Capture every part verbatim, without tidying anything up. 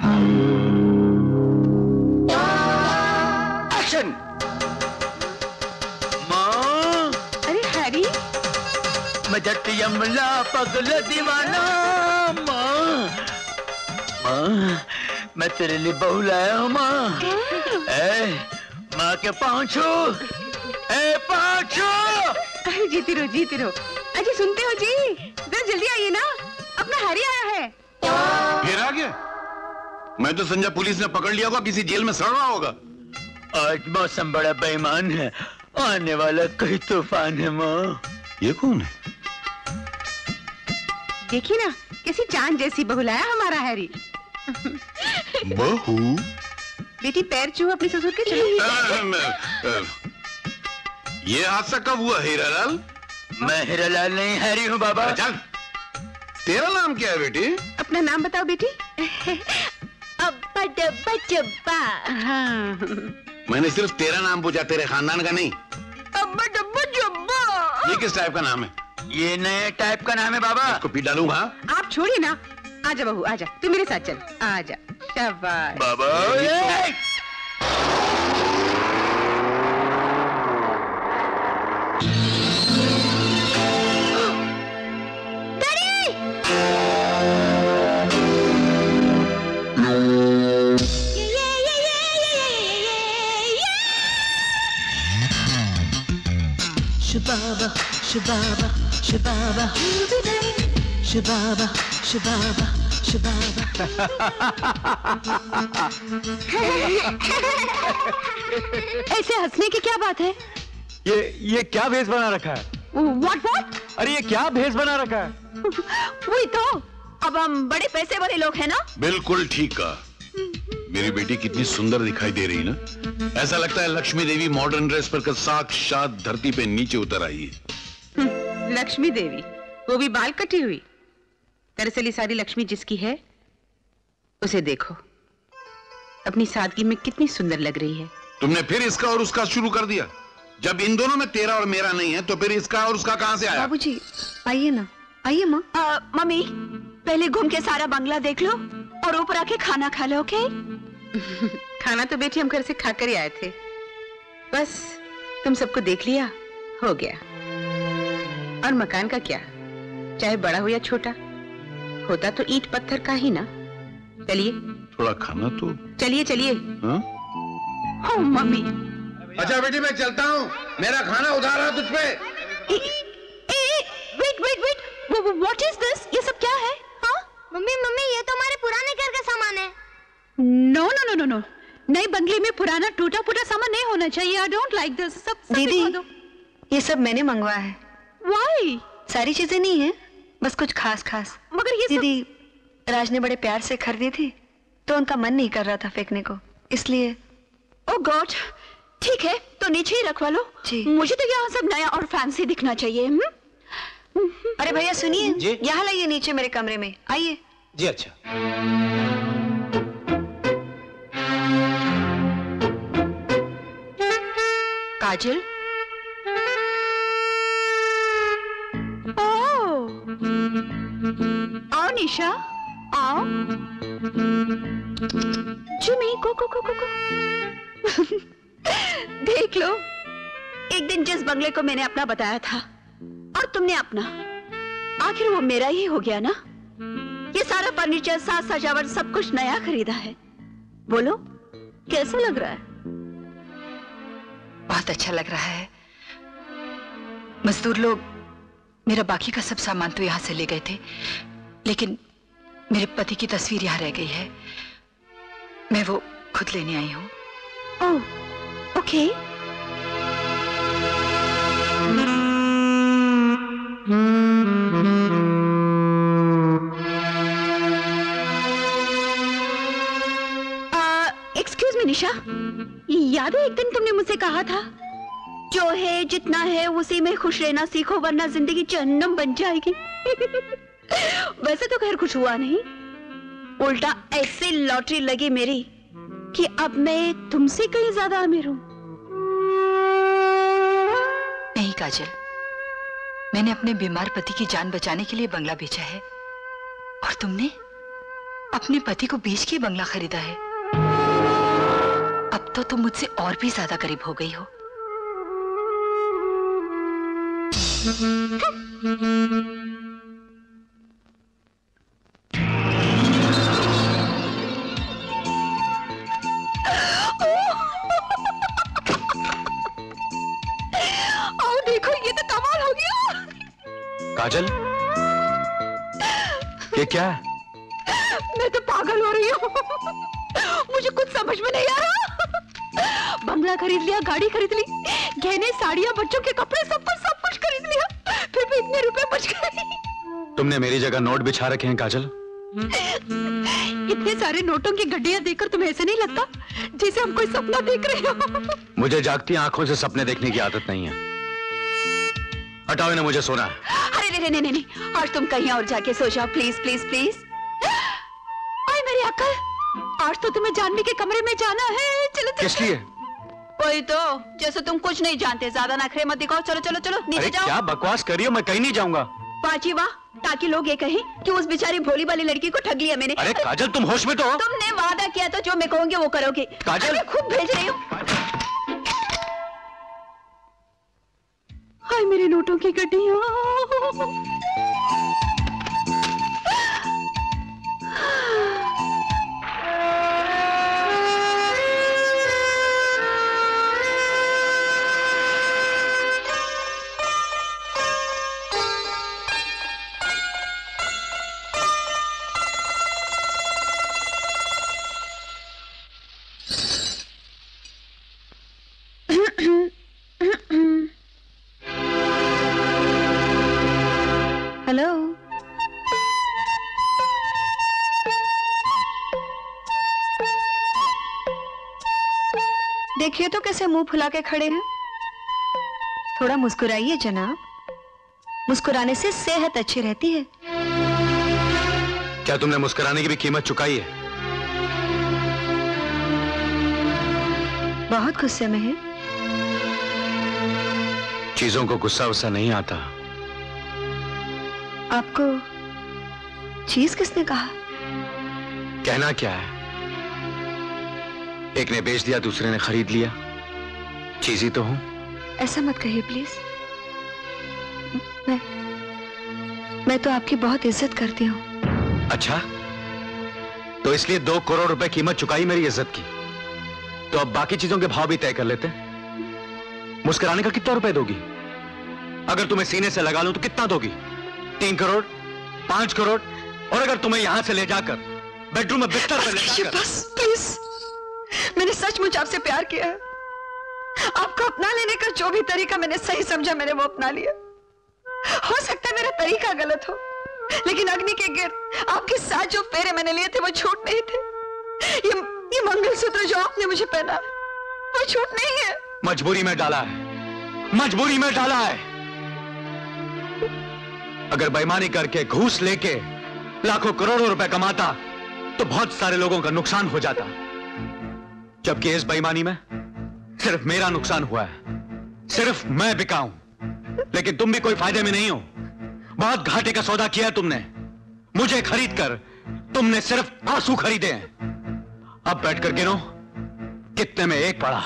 Action. माँ। अरे Harry. मैं जट यमला पगला दीवाना। माँ माँ मैं तेरे लिए बहू लाया हूँ माँ। ए माँ के पाँव छू। ए पाँव छू। अरे जीती रहो जीती रहो। अजी सुनते हो जी, जरा जल्दी आइए ना, अपना हैरी आया है। फिर आ गया? मैं तो समझा पुलिस ने पकड़ लिया होगा, किसी जेल में सड़ रहा होगा। आज मौसम बड़ा बेईमान है, आने वाला कोई तूफान है माँ। ये कौन है? देखिए ना कैसी चांद जैसी बहू लाया हमारा हैरी। बहू? बेटी पैर छू अपने ससुर के। चलो। ये हादसा कब हुआ हीरालाल? मैं हीरालाल नहीं, हैरी हूँ बाबा। चल। तेरा नाम क्या है बेटी? अपना नाम बताओ बेटी। अब्बा डब्बा जब्बा। हाँ। मैंने सिर्फ तेरा नाम पूछा, तेरे खानदान का नहीं। अब्बा डब्बा जब्बा। ये किस टाइप का नाम है? ये नए टाइप का नाम है बाबा। इसको पीट डालूंगा। आप छोड़िए ना, आजा बहू आजा, तू मेरे साथ चल, आजा। शाबाश बाबा। Shababa, shababa, shababa, shababa, shababa, shababa. ऐसे हंसने की क्या बात है? ये ये क्या भेष बना रखा है? What what? अरे ये क्या भेष बना रखा है? वही तो, अब हम बड़े पैसे वाले लोग हैं ना। बिल्कुल ठीक कहा। मेरी बेटी कितनी सुंदर दिखाई दे रही ना, ऐसा लगता है लक्ष्मी देवी मॉडर्न ड्रेस पर साक्षात धरती पे नीचे उतर आई है। लक्ष्मी देवी, वो भी बाल कटी हुई। दरअसल ये सारी लक्ष्मी जिसकी है, उसे देखो अपनी सादगी में कितनी सुंदर लग रही है। तुमने फिर इसका और उसका शुरू कर दिया। जब इन दोनों में तेरा और मेरा नहीं है तो फिर इसका और उसका कहां से आया? बाबूजी आइए ना, आइए माँ। मम्मी पहले घूम के सारा बंगला देख लो और ऊपर आके खाना खा लो। ओके? खाना तो बेटी हम घर से खाकर ही आए थे, बस तुम सबको देख लिया, हो गया। और मकान का क्या, चाहे बड़ा हो या छोटा, होता तो ईंट पत्थर का ही ना। चलिए थोड़ा खाना तो। चलिए चलिए। हाँ? हो मम्मी। अच्छा बेटी मैं चलता हूँ, मेरा खाना उधार है तुझ पे। Wait wait wait, what is this? ये सब क्या है? हाँ? मम्मी मम्मी ये तो हमारे पुराने घर का सामान है। No no no no no, नए बंगले में पुराना टूटा फूटा सामान नहीं होना चाहिए। I don't like this. सब सब दीदी, ये सब मैंने मंगवाया है। व्हाई? सारी चीजें नहीं है, बस कुछ खास खास। मगर ये दीदी सब... राज ने बड़े प्यार से खरीदी थी, तो उनका मन नहीं कर रहा था फेंकने को, इसलिए। ओह गॉड, ठीक है तो नीचे ही रखवा लो जी। मुझे तो यहाँ सब नया और फैंसी दिखना चाहिए। हुँ? अरे भैया सुनिए, यहाँ लाइए नीचे मेरे कमरे में, आइए जी। अच्छा काजल। ओह, आओ निशा आओ। जिमी को को को को को। देख लो, एक दिन जिस बंगले को मैंने अपना बताया था और तुमने अपना, आखिर वो मेरा ही हो गया ना। ये सारा फर्नीचर, साज सजावट सब कुछ नया खरीदा है। बोलो कैसा लग रहा है? बहुत अच्छा लग रहा है। मजदूर लोग मेरा बाकी का सब सामान तो यहाँ से ले गए थे, लेकिन मेरे पति की तस्वीर यहाँ रह गई है। मैं वो खुद लेने आई हूँ। ओह, ओके। एक्सक्यूज मी निशा, याद है एक दिन तुमने मुझसे कहा था, जो है जितना है उसी में खुश रहना सीखो वरना जिंदगी जहन्नम बन जाएगी। वैसे तो खैर कुछ हुआ नहीं, उल्टा ऐसी लॉटरी लगी मेरी कि अब मैं तुमसे कहीं ज्यादा अमीर हूं। नहीं काजल, मैंने अपने बीमार पति की जान बचाने के लिए बंगला बेचा है, और तुमने अपने पति को बेच के बंगला खरीदा है। अब तो तुम मुझसे और भी ज्यादा करीब हो गई हो। आओ देखो, ये तो कमाल हो गया। काजल, ये क्या है? मैं तो पागल हो रही हूँ। मुझे कुछ समझ में नहीं आ रहा। बंगला खरीद लिया, गाड़ी खरीद ली, गहने, साड़ियाँ, बच्चों के कपड़े, सब कुछ सब कुछ खरीद लिया, फिर भी इतने रुपए बच गए। तुमने मेरी जगह नोट बिछा रखे हैं काजल। इतने सारे नोटों की गड्डियां देखकर तुम्हें ऐसे नहीं लगता जैसे हम कोई सपना देख रहे हो? मुझे जागती आंखों से सपने देखने की आदत नहीं है। हटाओ इन्हें, मुझे सोना है। अरे नहीं नहीं नहीं नहीं, आज तुम कहीं और जाके सो जाओ, प्लीज प्लीज प्लीज। आए मेरी अक्ल, आज तो तुम्हें जानवी के कमरे में जाना है। चलो चलो। किस लिए? वही तो, जैसे तुम कुछ नहीं जानते, ज्यादा नखरे मत दिखाओ। चलो चलो चलो नीचे जाओ। क्या बकवास कर रही हो? मैं कहीं नहीं जाऊंगा। पाची वाह, ताकि लोग ये कहें कि उस बेचारी भोली वाली लड़की को ठग लिया मैंने। अरे काजल, तुम होश में तो हो? तुमने वादा किया तो जो मैं कहूंगी वो करोगे। काजल, मैं खुद भेज रही हूँ। हाय मेरे नोटों की गड्डियां। हेलो, देखिए तो कैसे मुंह फुला के खड़े हैं। थोड़ा मुस्कुराइए जनाब, मुस्कुराने से सेहत अच्छी रहती है। क्या तुमने मुस्कुराने की भी कीमत चुकाई है? बहुत गुस्से में है। चीजों को गुस्सा वुस्सा नहीं आता। आपको चीज किसने कहा? कहना क्या है, एक ने बेच दिया, दूसरे ने खरीद लिया, चीज ही तो हूं। ऐसा मत कहिए प्लीज। मैं मैं तो आपकी बहुत इज्जत करती हूँ। अच्छा, तो इसलिए दो करोड़ रुपए कीमत चुकाई मेरी इज्जत की, तो अब बाकी चीजों के भाव भी तय कर लेते। मुस्कुराने का कितना रुपए दोगी? अगर तुम्हें सीने से लगा लूं तो कितना दोगी? तीन करोड़, पांच करोड़? और अगर तुम्हें यहां से ले जाकर बेडरूम में बिस्तर पर ले जाकर... बस प्लीज, मैंने सचमुच आपसे प्यार किया है। आपको अपना लेने का जो भी तरीका मैंने सही समझा, मैंने वो अपना लिया। हो सकता है मेरा तरीका गलत हो, लेकिन अग्नि के गिर्द आपके साथ जो फेरे मैंने लिए थे वो झूठ नहीं थे। ये ये मंगलसूत्र जो आपने मुझे पहना वो झूठ नहीं है। मजबूरी में डाला है, मजबूरी में डाला है। अगर बेईमानी करके घूस लेके लाखों करोड़ों रुपए कमाता तो बहुत सारे लोगों का नुकसान हो जाता, जबकि इस बेईमानी में सिर्फ मेरा नुकसान हुआ है, सिर्फ मैं बिका हूं। लेकिन तुम भी कोई फायदे में नहीं हो। बहुत घाटे का सौदा किया तुमने। मुझे खरीद कर तुमने सिर्फ आंसू खरीदे हैं। अब बैठ कर गिनो कितने में एक पड़ा।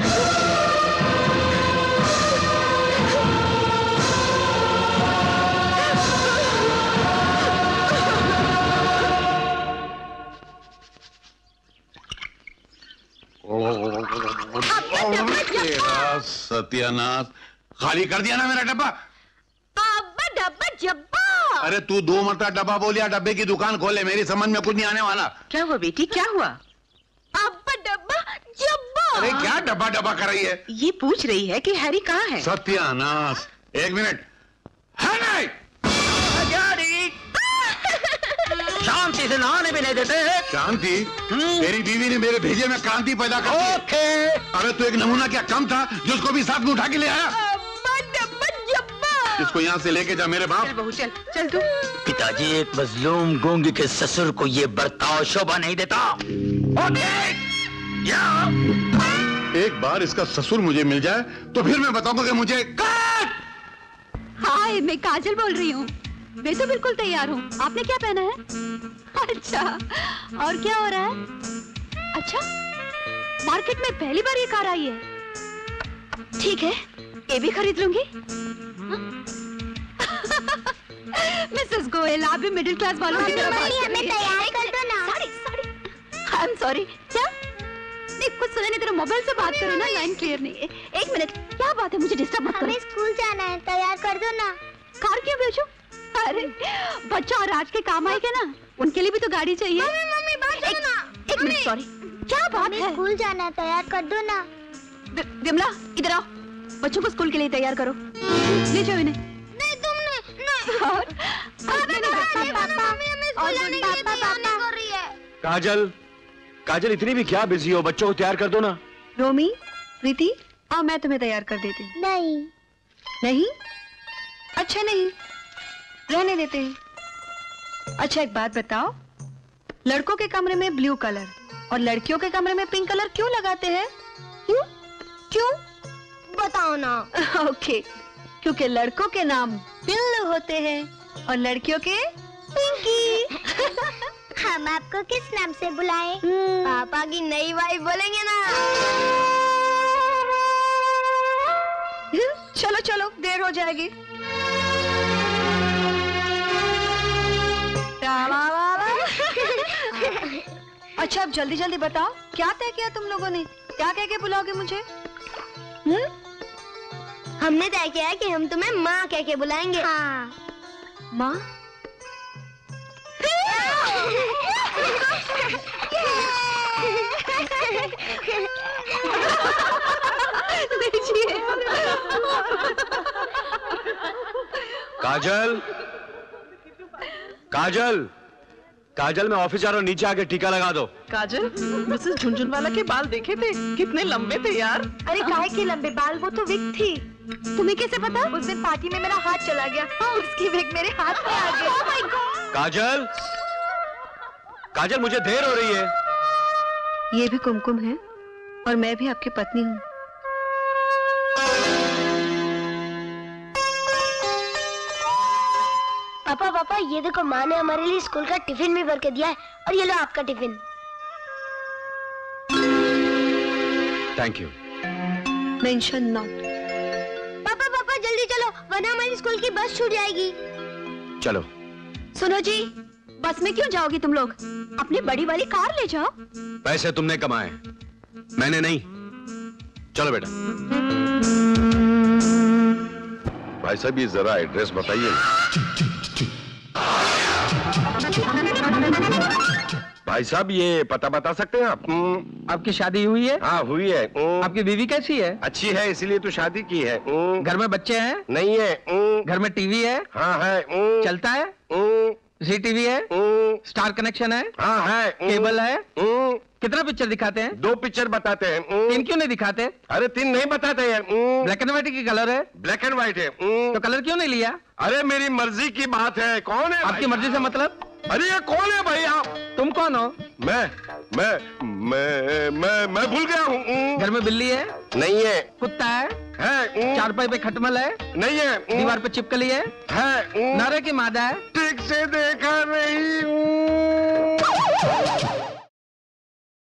तेरा सत्यानाश, खाली कर दिया ना मेरा डब्बा। अब्बा डब्बा जब्बा। अरे तू दो मरता डब्बा बोलिया, डब्बे की दुकान खोले, मेरी समझ में कुछ नहीं आने वाला। क्या हुआ बेटी, क्या हुआ? अब्बा डब्बा जब्बा। अरे क्या डब्बा डब्बा कर रही है? ये पूछ रही है कि हैरी कहाँ है। सत्यानाश, एक मिनट। है नहीं? शांति से नहाने भी नहीं देते। शांति? तेरी बीवी ने मेरे भेजे में क्रांति पैदा कर दी। ओके। अरे तो एक नमूना क्या कम था जो उसको भी साथ में उठा के ले आया? इसको यहाँ से लेके जा मेरे बाप। चल बहू चल, चल तू। पिताजी, एक मजलूम गूंगी के ससुर को ये बर्ताव शोभा नहीं देता। ओके। या। एक बार इसका ससुर मुझे मिल जाए तो फिर मैं बताऊंगा कि मुझे। हाय, मैं काजल बोल रही हूँ। मैं तो बिल्कुल तैयार हूँ। आपने क्या पहना है? अच्छा, और क्या हो रहा है? अच्छा, मार्केट में पहली बार ये कार आई है। ठीक है, ये भी खरीद लूंगी। मिसेस गोयल, आप भी मिडिल क्लास वालों की तरह बात कर रही हैं। तैयार कर दो ना। Sorry sorry, I am sorry. क्या? नहीं, कुछ सुना नहीं, तेरा मोबाइल से बात करो ना, लाइन क्लियर नहीं है। एक मिनट, क्या बात है? मुझे डिस्टर्ब मत करो। हमें स्कूल जाना है, तैयार कर दो ना। कार क्यों भेजूं? अरे बच्चा और आज के काम आएगा ना, उनके लिए भी तो गाड़ी चाहिए। मम्मी मम्मी बात करो ना। एक मिनट, सॉरी, क्या बात है? स्कूल जाना है, तैयार कर दो ना। विमला, इधर आओ, बच्चों को स्कूल के लिए तैयार करो। ले जाओ इन्हें। नहीं तुम नहीं नहीं। और काजल, काजल इतनी भी क्या बिजी हो? बच्चों को तैयार कर दो ना। रोमी, प्रीति, आओ मैं तुम्हें तैयार कर देती हूँ। नहीं नहीं? अच्छा नहीं, रहने देते हैं। अच्छा एक बात बताओ, लड़कों के कमरे में ब्लू कलर और लड़कियों के कमरे में पिंक कलर क्यों लगाते हैं? क्यों? क्यों? बताओ ना। ओके, क्योंकि लड़कों के नाम पिल्लू होते हैं और लड़कियों के पिंकी। हम आपको किस नाम से बुलाएं? पापा की नई वाइफ बोलेंगे ना। चलो चलो, देर हो जाएगी। अच्छा अब जल्दी जल्दी बताओ, क्या तय किया तुम लोगों ने? क्या कह के बुलाओगे मुझे? हम्म? हमने तय किया है कि हम तुम्हें माँ कह के बुलाएंगे। हाँ। माँ? काजल, काजल, काजल, मैं ऑफिस जा रहा हूँ, नीचे आके टीका लगा दो। काजल, मिसेस झुनझुनवाला के बाल देखे थे? कितने लंबे थे यार। अरे काहे के लंबे बाल? वो तो विग थी। तुम्हें कैसे पता? उस दिन पार्टी में मेरा हाथ चला गया, उसकी विग मेरे हाथ में आ गई। Oh my God! काजल, काजल, मुझे देर हो रही है। ये भी कुमकुम है और मैं भी आपकी पत्नी हूँ। पापा पापा, ये देखो, माँ ने हमारे लिए स्कूल का टिफिन भी भर के दिया है, और ये लो आपका tiffin. Thank you. Mention not. पापा पापा जल्दी चलो, वरना हमारी स्कूल की बस छूट जाएगी। चलो। सुनो जी, बस में क्यों जाओगी तुम लोग? अपनी बड़ी वाली कार ले जाओ। पैसे तुमने कमाए, मैंने नहीं। चलो बेटा। भाई साहब ये जरा एड्रेस बताइए। भाई साहब ये पता बता सकते हैं आप? आपकी शादी हुई है? हाँ हुई है। आपकी बीवी कैसी है? अच्छी है, इसीलिए तो शादी की है। घर में बच्चे हैं? नहीं है। घर में टीवी है? हाँ है। चलता है? जी टीवी है? स्टार कनेक्शन है? हाँ है। केबल है? कितना पिक्चर दिखाते हैं? दो पिक्चर बताते हैं। तीन क्यों नहीं दिखाते? अरे तीन नहीं बताते हैं। ब्लैक एंड व्हाइट की कलर है? ब्लैक एंड व्हाइट है। तो कलर क्यों नहीं लिया? अरे मेरी मर्जी की बात है। कौन है? आपकी मर्जी से मतलब? अरे ये कौन है भाई आप? तुम कौन हो? मैं मैं मैं मैं मैं भूल गया हूँ। घर में बिल्ली है? नहीं है। कुत्ता है? है। चारपाई पे खटमल है? नहीं है। दीवार पे चिपकली है? है। नारे की मादा है? ठीक से देखा नहीं।